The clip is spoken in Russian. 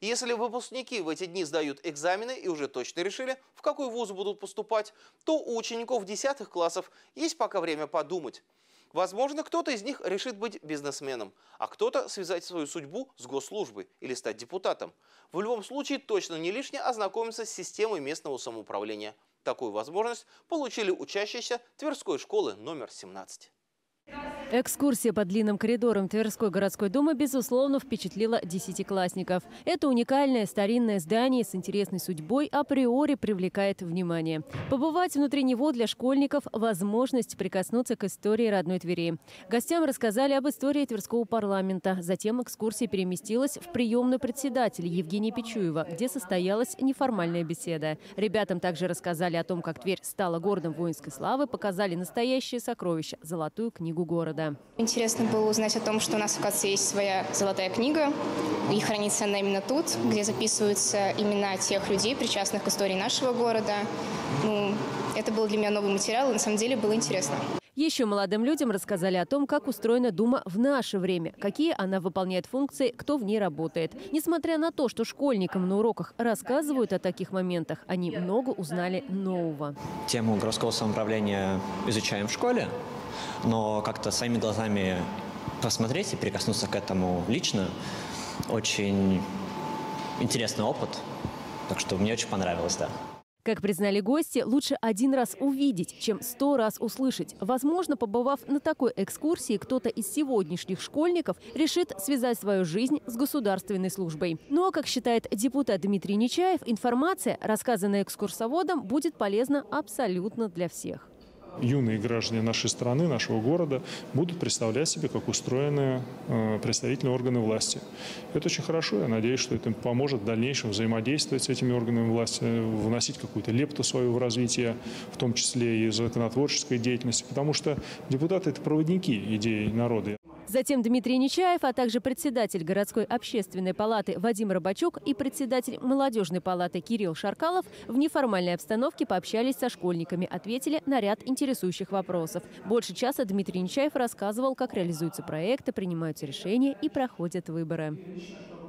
Если выпускники в эти дни сдают экзамены и уже точно решили, в какой вуз будут поступать, то у учеников 10 классов есть пока время подумать. Возможно, кто-то из них решит быть бизнесменом, а кто-то связать свою судьбу с госслужбой или стать депутатом. В любом случае, точно не лишне ознакомиться с системой местного самоуправления. Такую возможность получили учащиеся Тверской школы номер 17. Экскурсия по длинным коридорам Тверской городской думы, безусловно, впечатлила десятиклассников. Это уникальное старинное здание с интересной судьбой априори привлекает внимание. Побывать внутри него для школьников – возможность прикоснуться к истории родной Твери. Гостям рассказали об истории Тверского парламента. Затем экскурсия переместилась в приемную председателя Евгения Пичуева, где состоялась неформальная беседа. Ребятам также рассказали о том, как Тверь стала городом воинской славы, показали настоящее сокровище – золотую книгу города. Интересно было узнать о том, что у нас, оказывается, есть своя золотая книга, и хранится она именно тут, где записываются имена тех людей, причастных к истории нашего города. Это был для меня новый материал, и на самом деле было интересно. Еще молодым людям рассказали о том, как устроена Дума в наше время, какие она выполняет функции, кто в ней работает. Несмотря на то, что школьникам на уроках рассказывают о таких моментах, они много узнали нового. Тему городского самоуправления изучаем в школе, но как-то своими глазами посмотреть и прикоснуться к этому лично – очень интересный опыт. Так что мне очень понравилось, да. Как признали гости, лучше один раз увидеть, чем 100 раз услышать. Возможно, побывав на такой экскурсии, кто-то из сегодняшних школьников решит связать свою жизнь с государственной службой. Но, как считает депутат Дмитрий Нечаев, информация, рассказанная экскурсоводом, будет полезна абсолютно для всех. Юные граждане нашей страны, нашего города будут представлять себе, как устроены представительные органы власти. Это очень хорошо. Я надеюсь, что это им поможет в дальнейшем взаимодействовать с этими органами власти, вносить какую-то лепту свою в развитие, в том числе и законотворческой деятельности, потому что депутаты – это проводники идей народа. Затем Дмитрий Нечаев, а также председатель городской общественной палаты Вадим Рыбачук и председатель молодежной палаты Кирилл Шаркалов в неформальной обстановке пообщались со школьниками, ответили на ряд интересующих вопросов. Больше часа Дмитрий Нечаев рассказывал, как реализуются проекты, принимаются решения и проходят выборы.